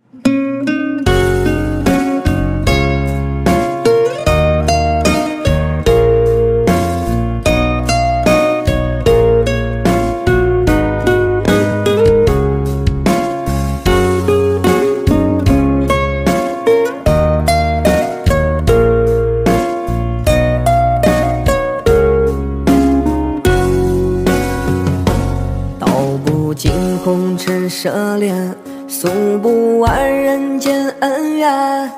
惊鸿只舍恋，诉不完人间恩怨。